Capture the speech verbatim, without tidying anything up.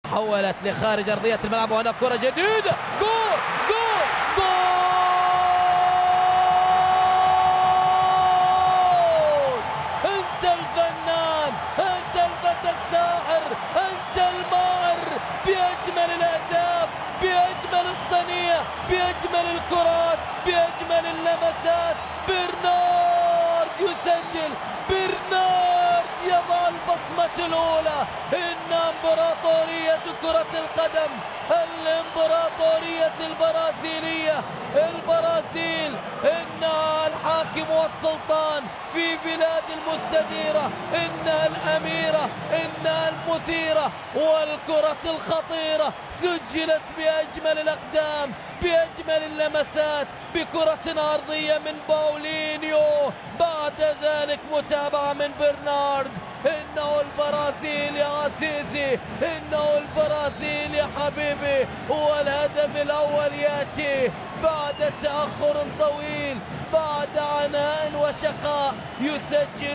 حولت لخارج أرضية الملعب وهنا كرة جديدة. جول جول جول. أنت الفنان، أنت الفتى الساحر، أنت الماهر بأجمل الأهداف، بأجمل الصنيع، بأجمل الكرات، بأجمل اللمسات. برنارد يسجل، برنارد يضع البصمة الأولى. إن إمبراطورية كرة القدم، الإمبراطورية البرازيلية، البرازيل إنها الحاكم والسلطان في بلاد المستديرة، إنها الأميرة، إنها المثيرة، والكرة الخطيرة سجلت بأجمل الأقدام، بأجمل اللمسات، بكرة أرضية من باولينيو. بعد ذلك متابعة من برنارد. إنه البرازيل يا عزيزي، إنه البرازيل يا حبيبي. والهدف الأول يأتي بعد تأخر طويل، بعد عناء وشقاء. يسجل